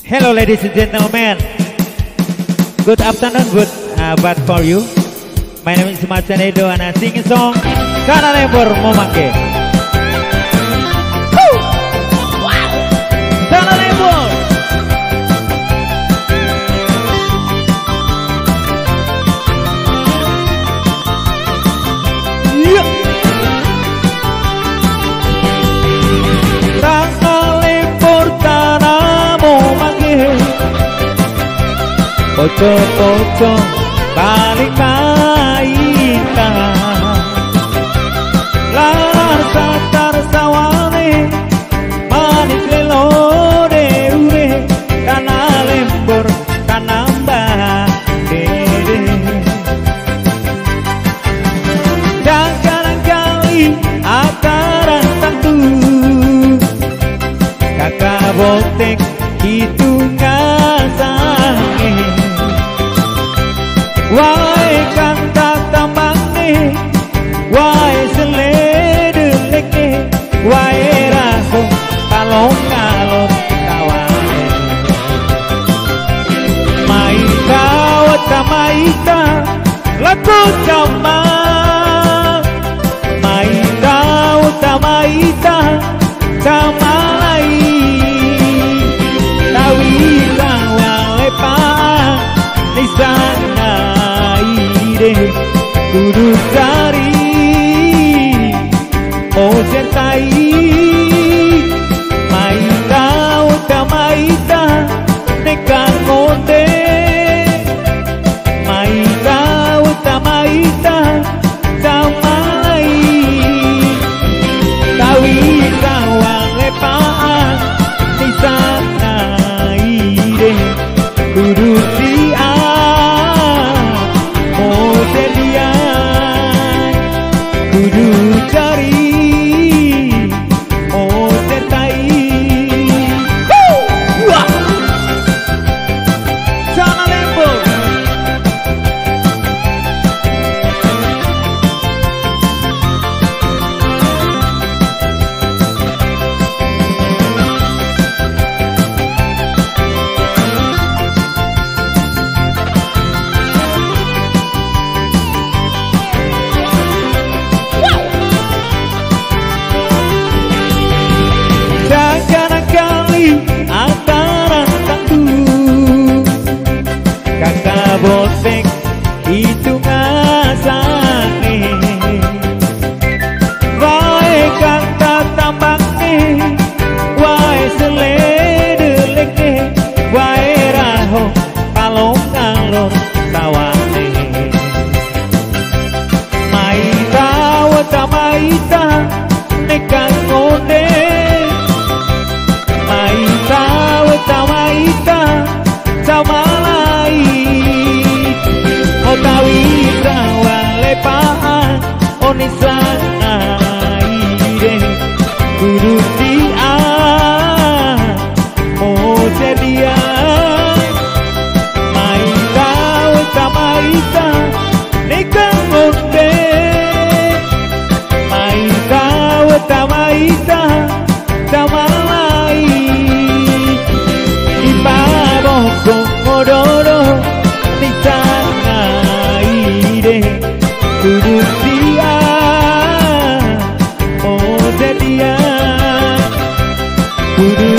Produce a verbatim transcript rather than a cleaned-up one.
Hello ladies and gentlemen. Good afternoon, good uh, but for you. My name is Macan Edo and I sing a song Kana Lembur Momake. Kana Lembur. Yeah. Kana Lembur Kana Momake. Poco-poco balik maita lar satar sawane manis lelo de ure kana lembur kana mbah dede jangan kali akaran tentu kakak botek itu ngasange wae kanta tambange wae seledeleke wae raso kalong-kalong kawane maita wata maita laku cama maita wata maita cama lai tawi kawale pa nisana kudu cari mau cintai maita uta maita nekan monde maita uta maita samai tawi sawang lepaan di sana ide kudu dia kudu cari oh tertai Kana Lembur antaran tentu kakak botek itu ngasane wae kanta tambange wae seledeleke wae raho kalong-kalong tawane maita wata maita nekan ngode maita wata maita sama lai otawi sawale paan onisana ide kudu dia mau sedia maita wata maita nekan ngode maita wata maita sama Kodoro di sana ide kudu dia mau sedia kudu